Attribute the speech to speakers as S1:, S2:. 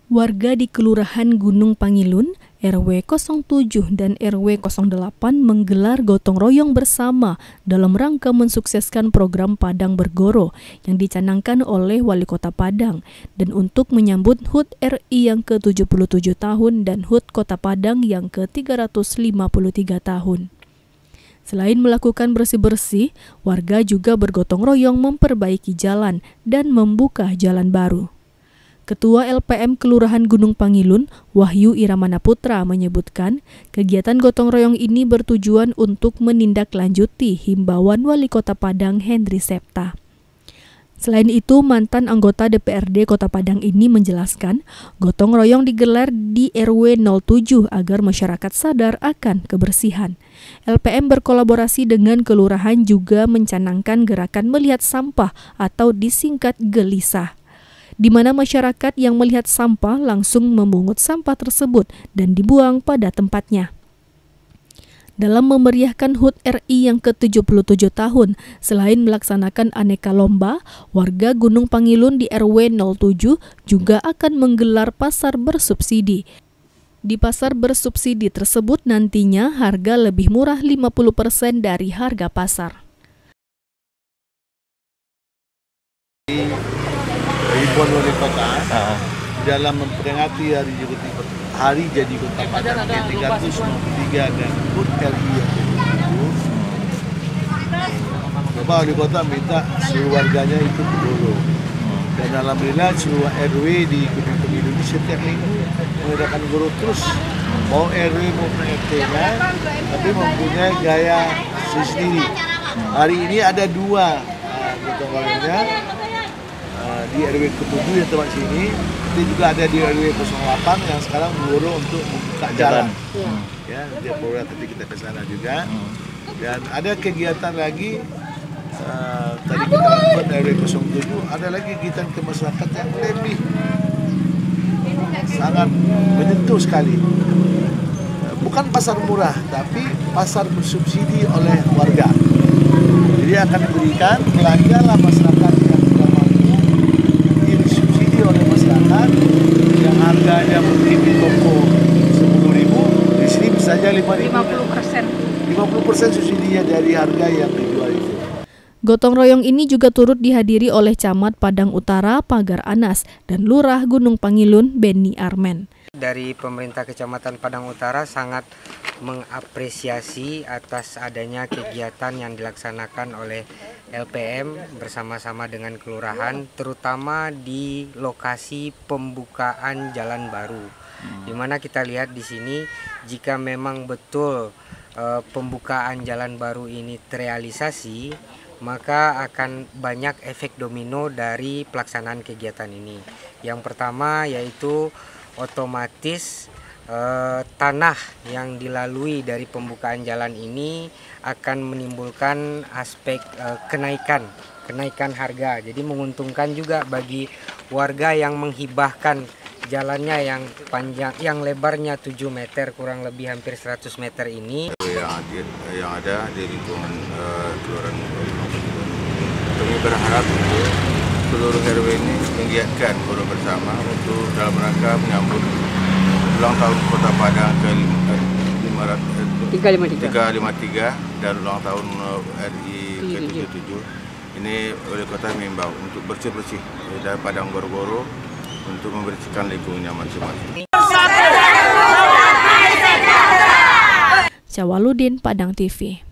S1: Warga di Kelurahan Gunung Pangilun, RW 07 dan RW 08 menggelar gotong royong bersama dalam rangka mensukseskan program Padang Bergoro yang dicanangkan oleh Wali Kota Padang dan untuk menyambut HUT RI yang ke-77 tahun dan HUT Kota Padang yang ke-353 tahun. Selain melakukan bersih-bersih, warga juga bergotong royong memperbaiki jalan dan membuka jalan baru. Ketua LPM Kelurahan Gunung Pangilun, Wahyu Iramana Putra menyebutkan, kegiatan gotong royong ini bertujuan untuk menindaklanjuti himbauan Wali Kota Padang Henry Septa. Selain itu, mantan anggota DPRD Kota Padang ini menjelaskan, gotong royong digelar di RW 07 agar masyarakat sadar akan kebersihan. LPM berkolaborasi dengan kelurahan juga mencanangkan gerakan melihat sampah atau disingkat gelisah, di mana masyarakat yang melihat sampah langsung memungut sampah tersebut dan dibuang pada tempatnya. Dalam memeriahkan HUT RI yang ke-77 tahun, selain melaksanakan aneka lomba, warga Gunung Pangilun di RW 07 juga akan menggelar pasar bersubsidi. Di pasar bersubsidi tersebut nantinya harga lebih murah 50% dari harga pasar.
S2: Ribuan wali kota dalam memperingati hari jadi Kota Padang ke-353 dan HUT RI yang ke-77, Bapak Wali Kota minta seluruh warganya ikut bergotong. Dan alhamdulillah seluruh RW di Gunung Pangilun ini setiap minggu mengadakan gotong terus. Mau RW maupun RT-nya, tapi mempunyai gaya sendiri. Hari ini ada dua gotong royongnya. Di RW ke-7 yang tempat sini, itu juga ada di RW 08 yang sekarang bergotong untuk membuka jalan. Ya, dia program nanti kita ke sana juga. Dan ada kegiatan lagi, tadi kita lakukan RW 07, ada lagi kegiatan ke masyarakat yang lebih sangat menyentuh sekali. Bukan pasar murah, tapi pasar bersubsidi oleh warga. Jadi akan diberikan belanjalah masyarakat yang harganya mungkin di toko 10.000, di sini bisa saja 5.000. 50% subsidinya dari harga yang dijual itu.
S1: Gotong royong ini juga turut dihadiri oleh Camat Padang Utara Pagar Anas dan Lurah Gunung Pangilun Beni Armen.
S3: Dari pemerintah Kecamatan Padang Utara sangat mengapresiasi atas adanya kegiatan yang dilaksanakan oleh LPM bersama-sama dengan kelurahan, terutama di lokasi pembukaan jalan baru. Di mana kita lihat di sini, jika memang betul pembukaan jalan baru ini terrealisasi, maka akan banyak efek domino dari pelaksanaan kegiatan ini. Yang pertama yaitu otomatis tanah yang dilalui dari pembukaan jalan ini akan menimbulkan aspek kenaikan harga. Jadi menguntungkan juga bagi warga yang menghibahkan jalannya yang panjang, yang lebarnya 7 meter kurang lebih hampir 100 meter ini.
S2: Yang ada di lingkungan kelurahan kami berharap untuk seluruh RW ini menggiatkan gotong bersama untuk dalam rangka menyambut ulang tahun Kota Padang ke-353 dan ulang tahun RI ke-77. Ini oleh Kota mengimbau untuk bersih-bersih dari Padang Bergoro untuk membersihkan lingkungannya masing-masing.
S1: Syawaludin, Padang TV.